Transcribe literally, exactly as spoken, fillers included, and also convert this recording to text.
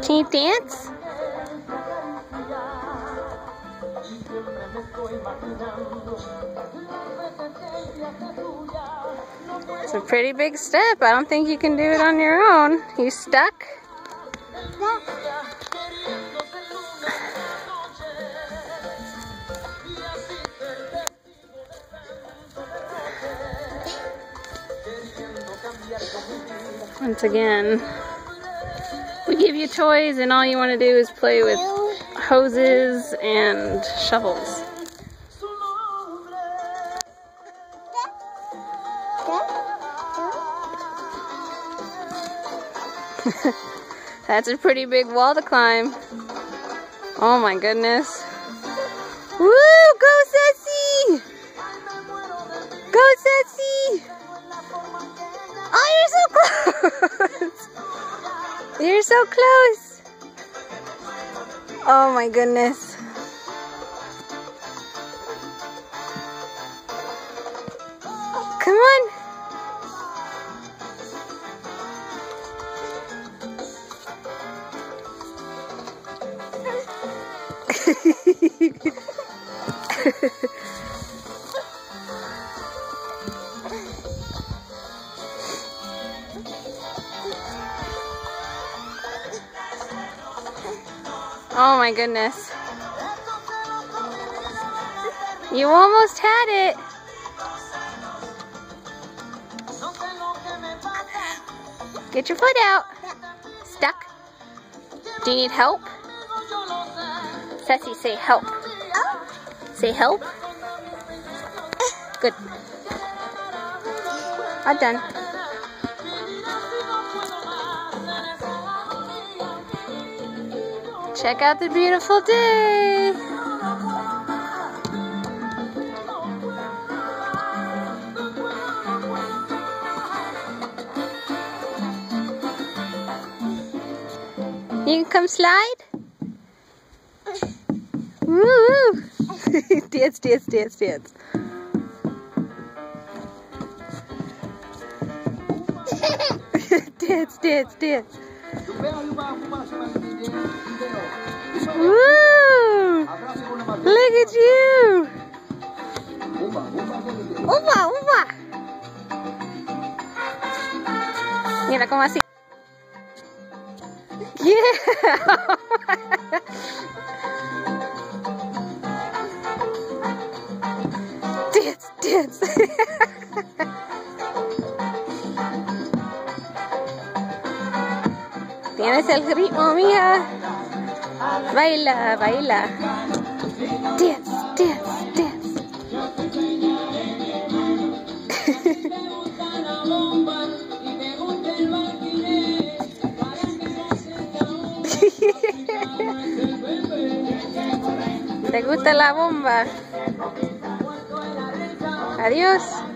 Can you dance? It's a pretty big step. I don't think you can do it on your own. You stuck? Once again, we give you toys and all you want to do is play with hoses and shovels. That's a pretty big wall to climb. Oh my goodness. Woo! Go Ceci! Go Ceci! Oh, you're so close! You're so close! Oh my goodness. Come on! Oh my goodness. You almost had it. Get your foot out. Stuck? Do you need help? Ceci, say help. Say help. Good. All done. Check out the beautiful day. You can come slide. Woo! Dance, dance, dance, dance. Dance, dance, dance. Woo! Look at you! Uva, uva. Mira como así. Yeah! Dance, dance. Tienes el ritmo, mija. Baila, baila. Dance, dance, dance. ¿Te gusta la bomba? Adiós.